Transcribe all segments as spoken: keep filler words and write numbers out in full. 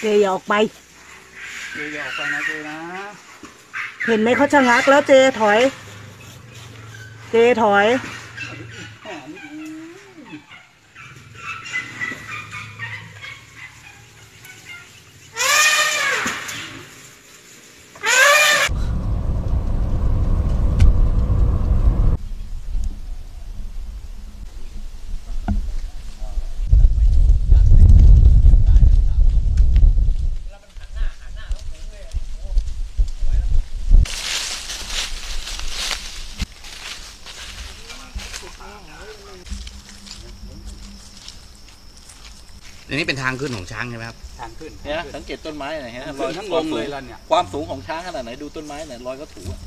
เจอย่าออกไปเจอย่าออกไปนะเจนะเห็นไหมเขาชะงักแล้วเจถอยเจถอยอันนี้เป็นทางขึ้นของช้างใช่ไหมครับทางขึ้นเนี่ยสังเกตต้นไม้หน่อยฮะรอยทั้งลลงงเลเลย ยแล้วเนี่ยความสูงของช้างขนาดไหนดูต้นไม้เนี่ยรอยก็ถูอ่ะ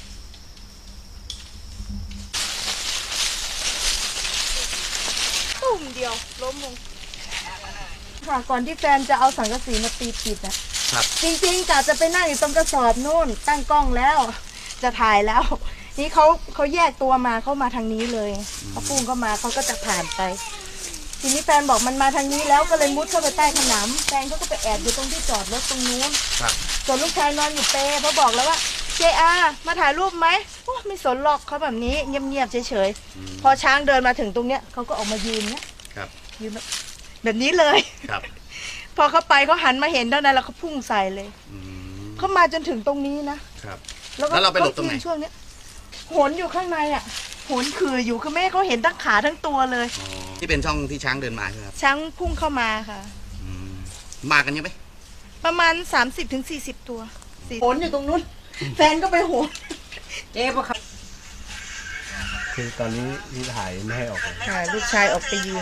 ตุ่มเดียวล้มลงค่ะก่อนที่แฟนจะเอาสังกะสีมาตีปิดอ่ะจริงๆกะจะไปนั่งอยู่ตรงกระสอบนู่นตั้งกล้องแล้วจะถ่ายแล้วนี่เขาเขาแยกตัวมาเข้ามาทางนี้เลยเขาพุ่งเข้ามาเขาก็จะผ่านไปทีนี้แฟนบอกมันมาทางนี้แล้วก็เลยมุดเข้าไปใต้ขนำแฟนเขาก็ไปแอบอยู่ตรงที่จอดรถตรงนู้นส่วนลูกชายนอนอยู่เปรเพราะบอกแล้วว่าเจอามาถ่ายรูปไหมโอ้ไม่สนหรอกเขาแบบนี้เงียบๆเฉยๆพอช้างเดินมาถึงตรงเนี้ยเขาก็ออกมายืนเนี้ยยืนแบบนี้เลยพอเขาไปเขาหันมาเห็นเท่านั้นแล้วเขาพุ่งใส่เลยเขามาจนถึงตรงนี้นะแล้วเราไปหลบตรงไหนช่วงนี้โหนอยู่ข้างในอ่ะโหนคืออยู่คือแม่เขาเห็นทั้งขาทั้งตัวเลยที่เป็นช่องที่ช้างเดินมาใช่ไหมครับช้างพุ่งเข้ามาค่ะมากันเยอะไหมประมาณสามสิบถึงสี่สิบตัวโหนอยู่ตรงนู้นแฟนก็ไปโหนเอ๊ะปะครับคือตอนนี้นี่ถ่ายไม่ให้ออกค่ะลูกชายออกไปยืน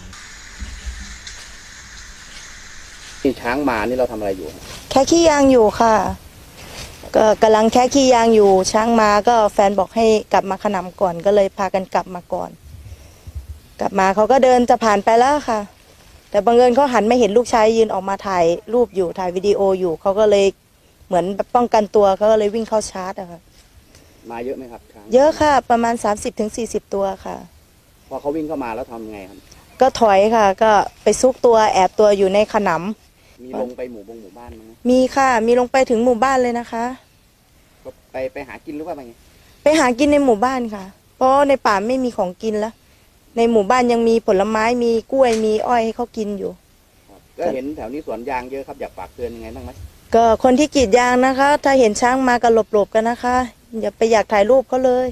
ที่ช้างมานี่เราทำอะไรอยู่แค่ขี้ยางอยู่ค่ะก็กำลังแค่ขี้ยางอยู่ช้างมาก็แฟนบอกให้กลับมาขนำก่อนก็เลยพากันกลับมาก่อนกลับมาเขาก็เดินจะผ่านไปแล้วค่ะแต่บังเอิญเขาหันไม่เห็นลูกชายยืนออกมาถ่ายรูปอยู่ถ่ายวิดีโออยู่เขาก็เลยเหมือนป้องกันตัวเขาก็เลยวิ่งเข้าชาร์จอะค่ะมาเยอะไหมครับช้างเยอะค่ะประมาณสามสิบถึงสี่สิบตัวค่ะพอเขาวิ่งเข้ามาแล้วทำไงครับก็ถอยค่ะก็ไปซุกตัวแอบตัวอยู่ในขนำมีลงไปหมู่บงหมู่บ้านมั้ยมีค่ะมีลงไปถึงหมู่บ้านเลยนะคะก็ไปไปหากินหรือว่าไงไปหากินในหมู่บ้านค่ะเพราะในป่าไม่มีของกินแล้วในหมู่บ้านยังมีผลไม้มีกล้วยมีอ้อยให้เขากินอยู่ก็เห็นแถวนี้สวนยางเยอะครับอยากฝากเตือนยังไงบ้างไหมก็คนที่กรีดยางนะคะถ้าเห็นช้างมาก็หลบๆกันนะคะอย่าไปอยากถ่ายรูปเขาเลย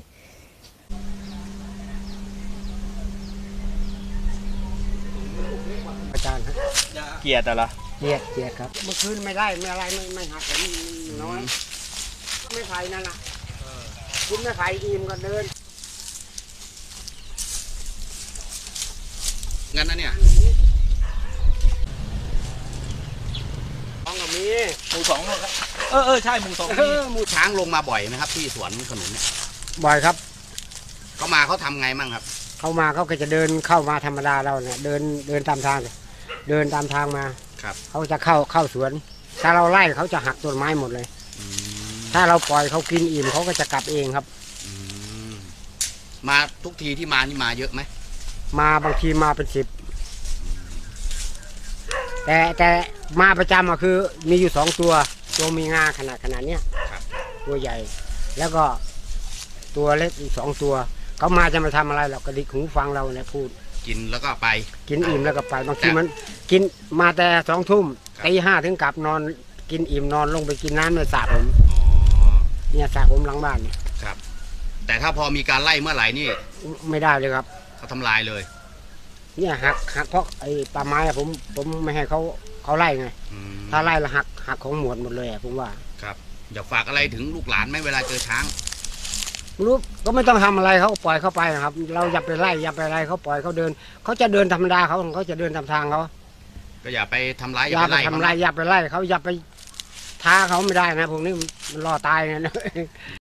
อาจารย์ครับเกียร์แต่ละเกียร์เกียร์ครับเมื่อคืนไม่ได้ไม่อะไรไม่ไม่หักแต่มันน้อยไม่ไผ่นั่นน่ะคุณไม่ไผ่อิ่มก็เดินงั้นนะเนี่ยต้องกับมีหมู่สองครับเออเออใช่หมู่สองหมู่ช้างลงมาบ่อยไหมครับที่สวนขนุนเนี่ยบ่อยครับเขามาเขาทำไงมั่งครับเขามาเขาก็จะเดินเข้ามาธรรมดาเราเนี่ยเดินเดินตามทางเดินตามทางมาครับเขาจะเข้าเข้าสวนถ้าเราไล่เขาจะหักต้นไม้หมดเลยถ้าเราปล่อยเขากินอิ่มเขาก็จะกลับเองครับมาทุกทีที่มานี่มาเยอะไหมมาบางทีมาเป็นสิบแต่แต่มาประจำก็คือมีอยู่สองตัวตัวมีงาขนาดขนาดเนี้ยตัวใหญ่แล้วก็ตัวเล็กอีกสองตัวเขามาจะมาทำอะไรเรากระดิกหูฟังเราเนี่ยพูดกินแล้วก็ไปกินอิ่มแล้วก็ไปบางทีมันกินมาแต่สองทุ่มตีห้าถึงกลับนอนกินอิ่มนอนลงไปกินน้ำในสระผมเนี่ยสระผมหลังบ้านเนี่ยครับแต่ถ้าพอมีการไล่เมื่อไหร่นี่ไม่ได้เลยครับเขาทำลายเลยเนี่ยหักหักเพราะไอ้ป่าไม้ผมผมไม่ให้เขาเขาไล่ไงถ้าไล่ละหักหักของหมวดหมดเลยผมว่าครับอยากฝากอะไรถึงลูกหลานไหมเวลาเจอช้างรู้ก็ไม่ต้องทำอะไรเขาปล่อยเขาไปนะครับเราอย่าไปไล่อย่าไปอะไรเขาปล่อยเขาเดินเขาจะเดินธรรมดาเขาเขาจะเดินตามทางเขาก็อย่าไปทำร้ายอย่าไปทำร้ายอย่าไปไล่เขาอย่าไปท้าเขาไม่ได้นะพวกนี้มันรอตายไง